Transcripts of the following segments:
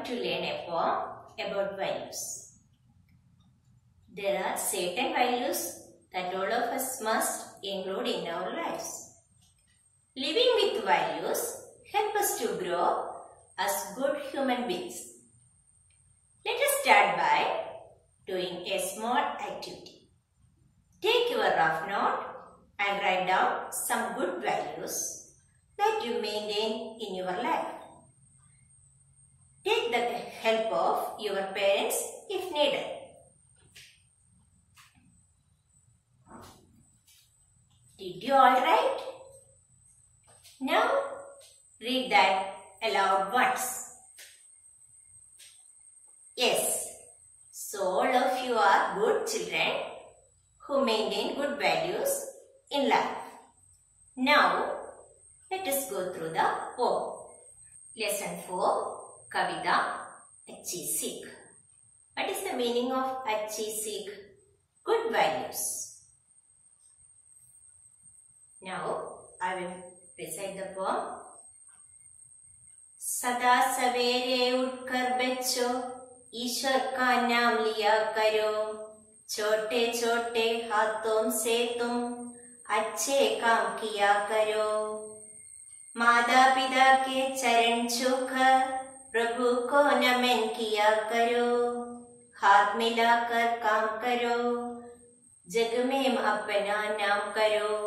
to learn a poem about values. There are certain values that all of us must include in our lives. Living with values help us to grow as good human beings. Let us start by doing a small activity. Take your rough note and write down some good values that you maintain in your life. Take the help of your parents if needed. Did you all write? Now read that aloud once. Yes, so all of you are good children who maintain good values in life. Now let us go through the poem. Lesson 4. Kavita, Achhi Sikh. What is the meaning of Achhi Sikh? Good values. Now I will recite the poem. सदा सवेरे उठकर बच्चों ईश्वर का नाम लिया करो, छोटे छोटे हाथों से तुम अच्छे काम किया करो, माता पिता के चरण छूकर प्रभु को नमन किया करो, हाथ मिलाकर काम करो, जग में अपना नाम करो.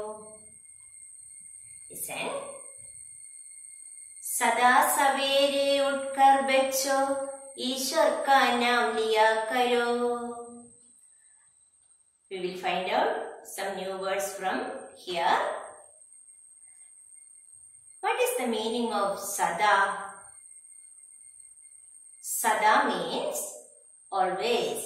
Listen. सदा सवेरे उठकर बच्चों ईश्वर का नाम लिया करो. We will find out some new words from here. What is the meaning of sada? Sada means always.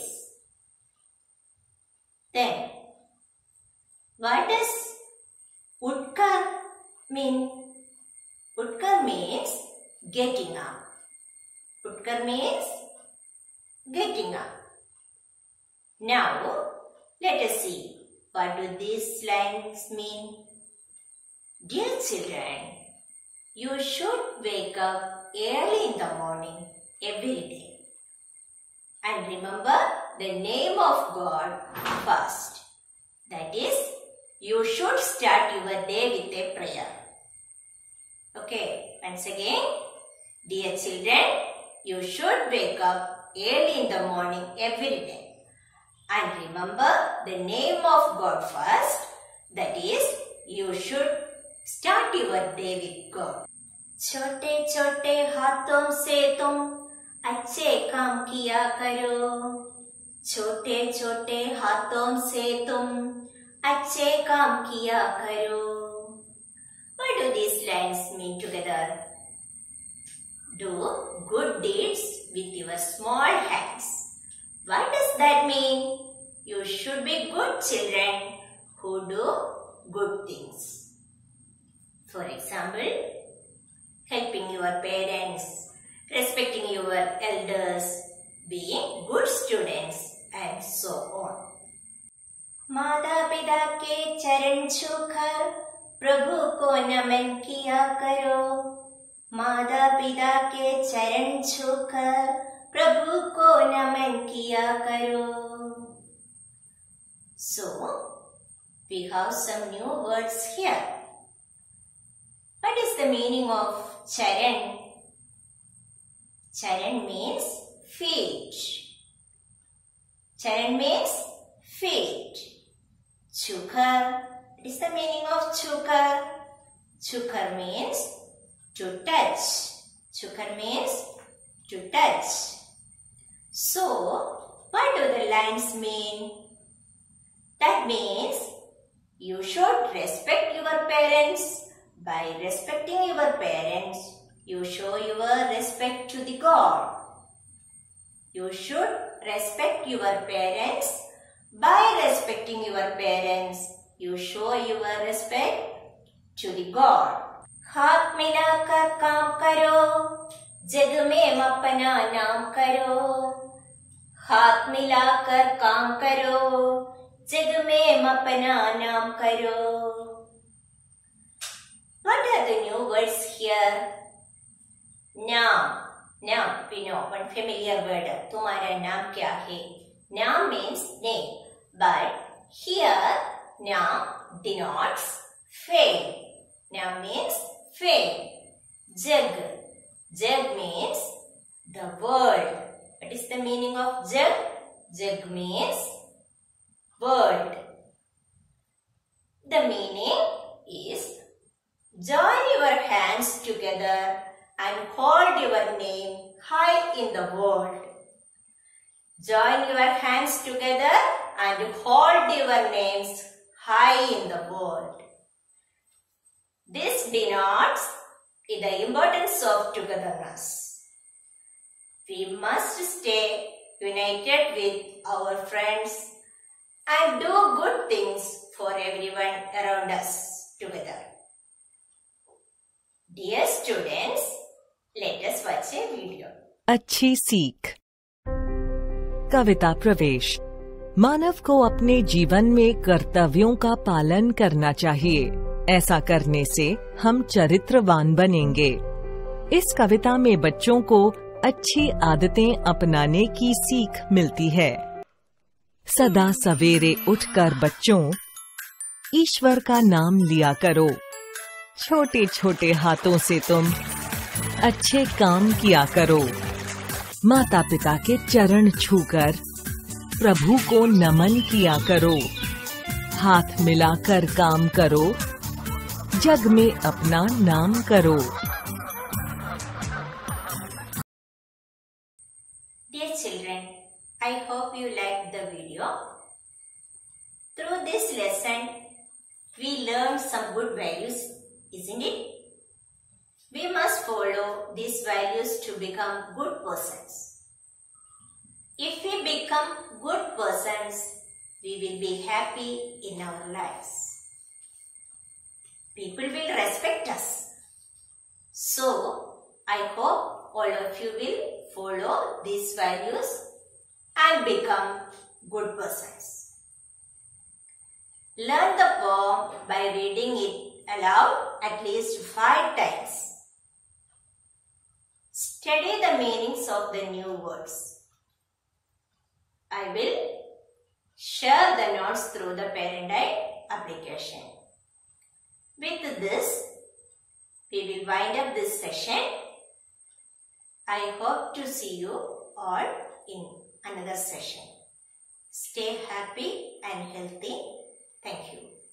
Then, what does utkar mean? Utkar means getting up. Utkar means getting up. Now, let us see what do these lines mean. Dear children, you should wake up early in the morning every day and remember the name of God first. That is, you should start your day with a prayer. Okay, once again, dear children, you should wake up early in the morning every day and remember the name of God first. That is, you should start your day with God. छोटे छोटे हाथों से तुम अच्छे काम किया करो, छोटे छोटे हाथों से तुम अच्छे काम किया करो. What do these lines mean together? Do good deeds with your small hands. What does that mean? You should be good children who do good things. For example, helping your parents, respecting your elders, being good students, and so on. माता पिता के चरण छूकर प्रभु को नमन किया करो, माता पिता के चरण छूकर प्रभु को नमन किया करो. So, we have some new words here. What is the meaning of charan? Charan means feet. Charan means feet. Chukar. What is the meaning of chukar? Chukar means to touch. Chukar means to touch. So, what do the lines mean? That means you should respect your parents. By respecting your parents, you show your respect to the God. You should respect your parents. By respecting your parents, you show your respect to the God. हाथ मिलाकर काम करो, जग में अपना नाम करो. हाथ मिलाकर काम करो, जग में अपना नाम करो. What are the new words here? Naam. Naam, we know one familiar word. Tumhara naam kya hai? Naam means name, but here naam denotes fame. Naam means fame. Jag. Jag means the world. What is the meaning of jag? Jag means world. The meaning is join your hands together and hold your name high in the world. Join your hands together and hold your names high in the world. This denotes the importance of togetherness. We must stay united with our friends and do good things for everyone around us together. Dear students, let us watch a video. अच्छी सीख। कविता प्रवेश। मानव को अपने जीवन में कर्तव्यों का पालन करना चाहिए। ऐसा करने से हम चरित्रवान बनेंगे। इस कविता में बच्चों को अच्छी आदतें अपनाने की सीख मिलती है। सदा सवेरे उठकर बच्चों ईश्वर का नाम लिया करो। छोटे छोटे हाथों से तुम अच्छे काम किया करो। माता पिता के चरण छूकर प्रभु को नमन किया करो। हाथ मिलाकर काम करो, जग में अपना नाम करो। Dear children, I hope you liked the video. Through this lesson, we learned some good values, isn't it? We must follow these values to become good persons. If we become good persons, we will be happy in our lives. People will respect us. So, I hope all of you will follow these values and become good persons. Learn the poem by reading it aloud at least 5 times. Study the meanings of the new words. I will share the notes through the Parent Guide application. With this, we will wind up this session. I hope to see you all in another session. Stay happy and healthy. Thank you.